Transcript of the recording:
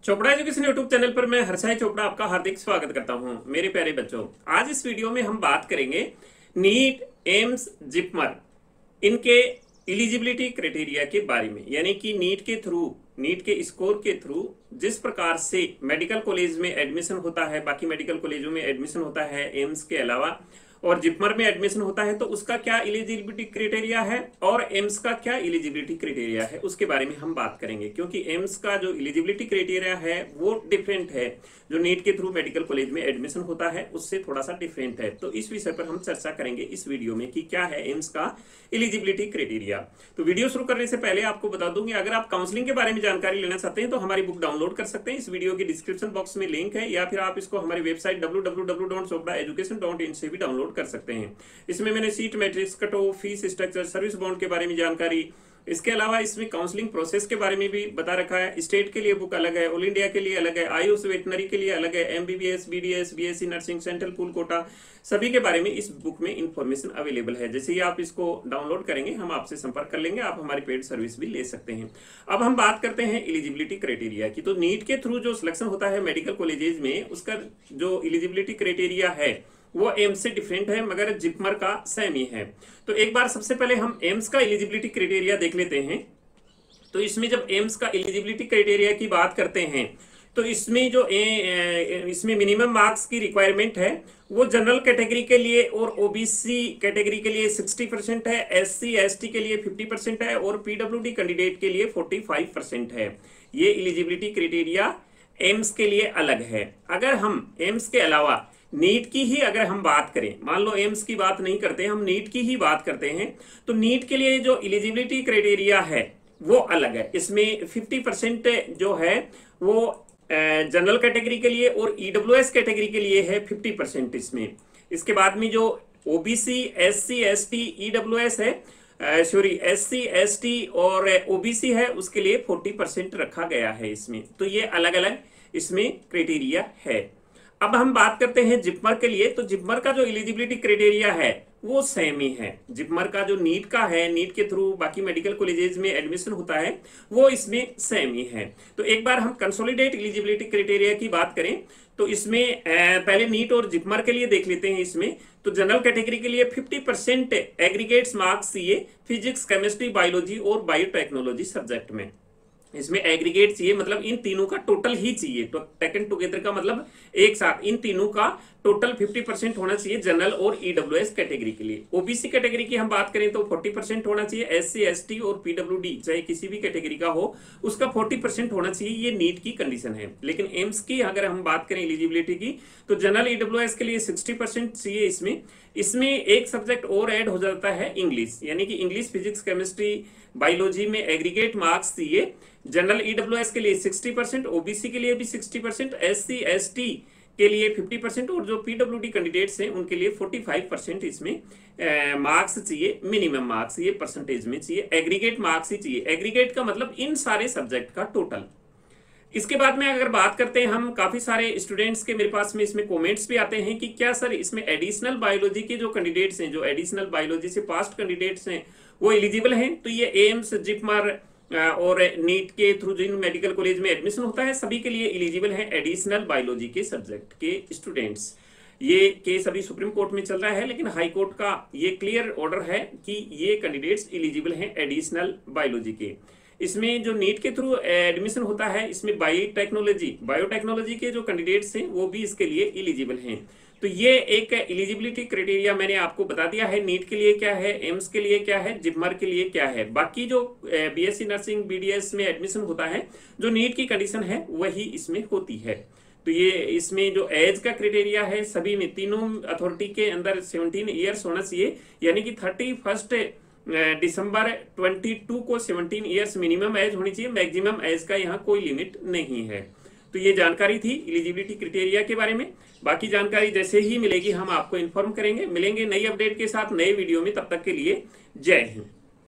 Chopra education YouTube channel पर मैं हर्षाई चोपड़ा आपका हार्दिक स्वागत करता हूं। मेरे प्यारे बच्चों, आज इस वीडियो में हम बात करेंगे नीट, एम्स, जिपमर इनके एलिजिबिलिटी क्राइटेरिया के बारे में। यानी कि नीट के स्कोर के थ्रू जिस प्रकार से मेडिकल कॉलेज में एडमिशन होता है, बाकी मेडिकल कॉलेजों में एडमिशन होता है एम्स के अलावा, और जिपमर में एडमिशन होता है, तो उसका क्या एलिजिबिलिटी क्राइटेरिया है और एम्स का क्या एलिजिबिलिटी क्राइटेरिया है उसके बारे में हम बात करेंगे। क्योंकि एम्स का जो एलिजिबिलिटी क्राइटेरिया है वो डिफरेंट है, जो नीट के थ्रू मेडिकल कॉलेज में एडमिशन होता है उससे थोड़ा सा डिफरेंट है। तो इस विषय पर हम चर्चा करेंगे इस वीडियो में कि क्या है एम्स का एलिजिबिलिटी क्राइटेरिया। तो वीडियो शुरू करने से पहले आपको बता दूं कि अगर आप काउंसलिंग के बारे में जानकारी लेना चाहते हैं तो हमारी बुक डाउनलोड कर सकते हैं। इस वीडियो के डिस्क्रिप्शन बॉक्स में लिंक है, या फिर आप इसको हमारी वेबसाइट www.chopraeducation.in से भी डाउनलोड कर सकते हैं। इसमें मैंने seat matrix, cut off, fees structure, service bond के बारे में जानकारी, इसके अलावा इसमें काउंसलिंग प्रोसेस के बारे में भी बता रखा है। स्टेट के लिए बुक अलग है, ऑल इंडिया के लिए अलग है, आयुष वेटनरी के लिए अलग है, MBBS, BDS, BSc nursing, central pool quota, सभी के बारे में इस बुक में इंफॉर्मेशन अवेलेबल है। जैसे ही आप इसको डाउनलोड करेंगे हम आपसे संपर्क कर लेंगे, आप हमारी पेड सर्विस भी ले सकते हैं। अब हम बात करते हैं एलिजिबिलिटी क्राइटेरिया की। तो नीट के थ्रू जो सिलेक्शन होता है मेडिकल कॉलेजेस में, उसका जो एलिजिबिलिटी क्राइटेरिया है वो एम्स से डिफरेंट है, मगर जिपमर का सेम ही है। तो एक बार सबसे पहले हम एम्स का एलिजिबिलिटी क्राइटेरिया देख लेते हैं। तो इसमें जब एम्स का एलिजिबिलिटी क्राइटेरिया की बात करते हैं तो इसमें जो इसमें मिनिमम मार्क्स की रिक्वायरमेंट है वो जनरल कैटेगरी के लिए और ओबीसी कैटेगरी के लिए 60% है, एससी एसटी के लिए 50% है और पीडब्ल्यूडी कैंडिडेट के लिए 45% है। ये एलिजिबिलिटी क्राइटेरिया एम्स के लिए अलग है। अगर हम एम्स के अलावा नीट की ही अगर हम बात करें, मान लो एम्स की बात नहीं करते, हम नीट की ही बात करते हैं, तो नीट के लिए जो एलिजिबिलिटी क्राइटेरिया है वो अलग है। इसमें 50% जो है वो जनरल कैटेगरी के लिए और ईडब्ल्यूएस कैटेगरी के लिए है 50% इसमें। इसके बाद में जो ओबीसी, एससी एसटी, ईडब्ल्यूएस है, एससी एसटी और ओबीसी है, उसके लिए 40% रखा गया है इसमें। तो ये अलग अलग इसमें क्राइटेरिया है। अब हम बात करते हैं जिपमर के लिए। तो जिपमर का जो एलिजिबिलिटी क्राइटेरिया है वो सेम ही है। जिपमर का जो नीट का है, नीट के थ्रू बाकी मेडिकल कॉलेजेस में एडमिशन होता है, वो इसमें सेम ही है। तो एक बार हम कंसोलिडेट एलिजिबिलिटी क्राइटेरिया की बात करें तो इसमें पहले नीट और जिपमर के लिए देख लेते हैं। इसमें तो जनरल कैटेगरी के लिए 50% एग्रीगेट्स मार्क्स चाहिए फिजिक्स, केमिस्ट्री, बायोलॉजी और बायोटेक्नोलॉजी सब्जेक्ट में। इसमें एग्रीगेट चाहिए, मतलब इन तीनों का टोटल ही चाहिए। तो टेकन टुगेदर का मतलब एक साथ इन तीनों का टोटल 50% होना चाहिए जनरल और ईडब्ल्यूएस कैटेगरी के लिए। ओबीसी कैटेगरी की हम बात करें तो 40% होना चाहिए। एससी एसटी और पीडब्ल्यूडी चाहे किसी भी कैटेगरी का हो उसका 40% होना चाहिए। ये नीट की कंडीशन है। लेकिन एम्स की अगर हम बात करें एलिजिबिलिटी की तो जनरल ईडब्ल्यूएस के लिए 60% चाहिए। इसमें एक सब्जेक्ट और ऐड हो जाता है इंग्लिश, यानी कि इंग्लिश, फिजिक्स, केमिस्ट्री, बायोलॉजी में एग्रीगेट मार्क्स चाहिए। जनरल ईडब्ल्यूएस के लिए 60%, ओबीसी के लिए भी 60%, एससी एसटी के लिए 50% और जो पीडब्ल्यूडी कैंडिडेट्स हैं उनके लिए 45% इसमें मार्क्स चाहिए। मिनिमम मार्क्स ये परसेंटेज में चाहिए, एग्रीगेट मार्क्स ही चाहिए। एग्रीगेट का मतलब इन सारे सब्जेक्ट का टोटल। इसके बाद में अगर बात करते हैं हम, काफी सारे स्टूडेंट्स के मेरे पास में इसमें कमेंट्स भी आते हैं कि क्या सर इसमें एडिशनल बायोलॉजी के जो कैंडिडेट्स हैं, जो एडिशनल बायोलॉजी से पास्ट कैंडिडेट्स हैं, वो एलिजिबल हैं? तो ये एम्स, जिपमर और नीट के थ्रू जिन मेडिकल कॉलेज में एडमिशन होता है सभी के लिए एलिजिबल है एडिशनल बायोलॉजी के सब्जेक्ट के स्टूडेंट्स। ये केस अभी सुप्रीम कोर्ट में चल रहा है, लेकिन हाई कोर्ट का ये क्लियर ऑर्डर है कि ये कैंडिडेट्स एलिजिबल हैं एडिशनल बायोलॉजी के। इसमें जो नीट के थ्रू एडमिशन होता है इसमें बायोटेक्नोलॉजी के जो कैंडिडेट्स हैं वो भी इसके लिए एलिजिबल हैं। तो ये एक एलिजिबिलिटी क्राइटेरिया मैंने आपको बता दिया है। नीट के लिए क्या है, एम्स के लिए क्या है, जिपमर के लिए क्या है। बाकी जो बीएससी नर्सिंग, बीडीएस में एडमिशन होता है, जो नीट की कंडीशन है वही इसमें होती है। तो ये इसमें जो एज का क्राइटेरिया है, सभी में तीनों अथॉरिटी के अंदर 17 ईयर्स होना चाहिए, यानी कि 31 दिसंबर 22 को 17 ईयर्स मिनिमम एज होनी चाहिए। मैक्सिमम एज का यहाँ कोई लिमिट नहीं है। तो ये जानकारी थी एलिजिबिलिटी क्राइटेरिया के बारे में। बाकी जानकारी जैसे ही मिलेगी हम आपको इन्फॉर्म करेंगे। मिलेंगे नई अपडेट के साथ नए वीडियो में, तब तक के लिए जय हिंद।